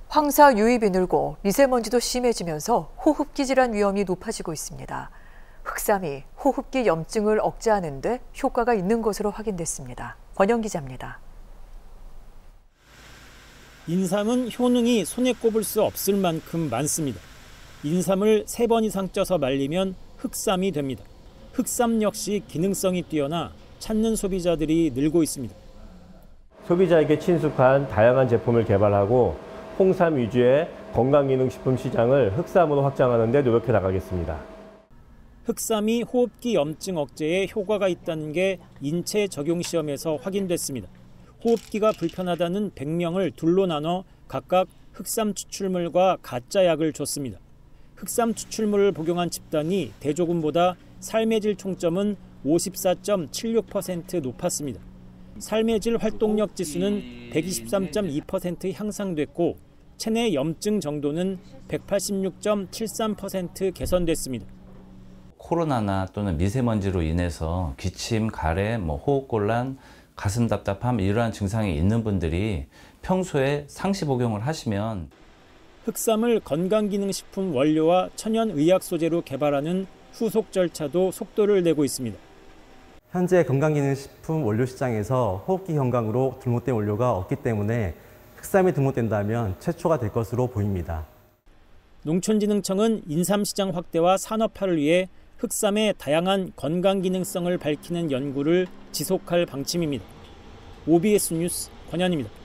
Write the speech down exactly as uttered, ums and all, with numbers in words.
황사 유입이 늘고 미세먼지도 심해지면서 호흡기 질환 위험이 높아지고 있습니다. 흑삼이 호흡기 염증을 억제하는 데 효과가 있는 것으로 확인됐습니다. 권영 기자입니다. 인삼은 효능이 손에 꼽을 수 없을 만큼 많습니다. 인삼을 세 번 이상 쪄서 말리면 흑삼이 됩니다. 흑삼 역시 기능성이 뛰어나 찾는 소비자들이 늘고 있습니다. 소비자에게 친숙한 다양한 제품을 개발하고 홍삼 위주의 건강기능식품 시장을 흑삼으로 확장하는 데 노력해 나가겠습니다. 흑삼이 호흡기 염증 억제에 효과가 있다는 게 인체 적용 시험에서 확인됐습니다. 호흡기가 불편하다는 백 명을 둘로 나눠 각각 흑삼 추출물과 가짜 약을 줬습니다. 흑삼 추출물을 복용한 집단이 대조군보다 삶의 질 총점은 오십사 점 칠육 퍼센트 높았습니다. 삶의 질 활동력 지수는 백이십삼 점 이 퍼센트 향상됐고 체내 염증 정도는 백팔십육 점 칠삼 퍼센트 개선됐습니다. 코로나나 또는 미세먼지로 인해서 기침, 가래, 뭐 호흡곤란, 가슴 답답함 이러한 증상이 있는 분들이 평소에 상시 복용을 하시면 흑삼을 건강기능식품 원료와 천연의학 소재로 개발하는 후속 절차도 속도를 내고 있습니다. 현재 건강기능식품 원료 시장에서 호흡기 건강으로 등록된 원료가 없기 때문에 흑삼이 등록된다면 최초가 될 것으로 보입니다. 농촌진흥청은 인삼 시장 확대와 산업화를 위해 흑삼의 다양한 건강기능성을 밝히는 연구를 지속할 방침입니다. 오비에스 뉴스 권현입니다.